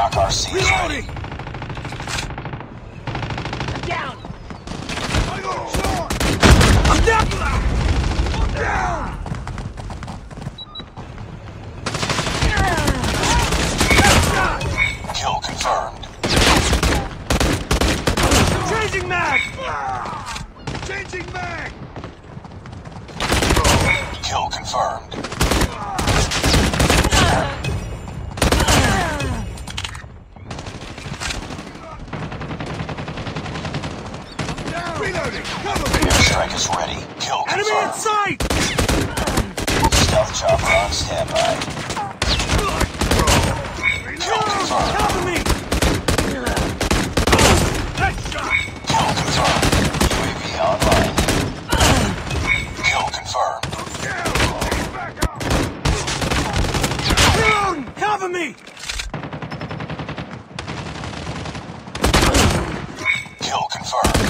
Shock RC is ready. I'm down! I got shot! I'm down! I'm down! Kill confirmed. Changing mag! Changing mag! Kill confirmed. Reloading! Cover me! Airstrike is ready. Kill Enemy in confirmed. sight! Stealth chopper on standby. Kill confirmed. Cover me! Headshot! Kill confirmed. UAV online. Kill confirmed. Back up! Down! Cover me! Kill confirmed.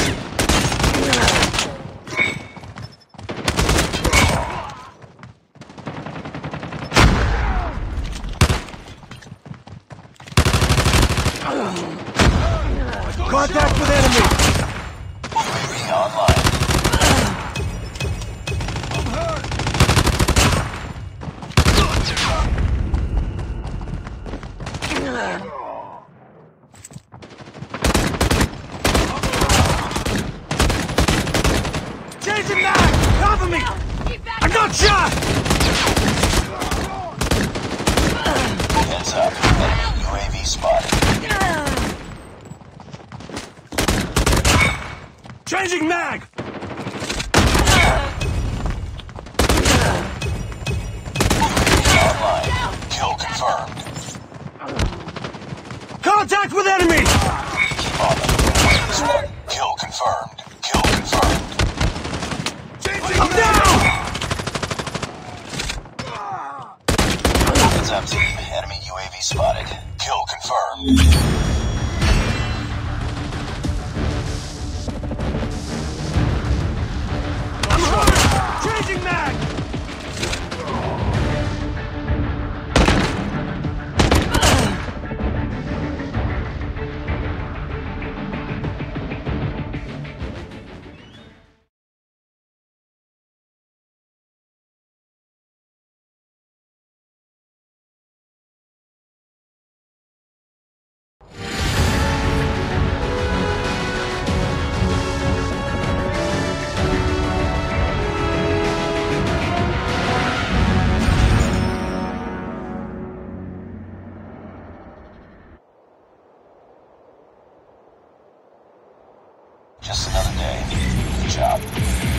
Contact with enemy! UAV online. I'm hurt! Chasing mag! Cover me! I got shot! Heads up. Enemy UAV spotted. Changing mag! Online. Kill confirmed. Contact with enemy! Keep on them. Kill confirmed. Kill confirmed. I'm down! Heads up team. Enemy UAV spotted. Kill confirmed. I'm hurt! Changing mag! Just another day. Good job.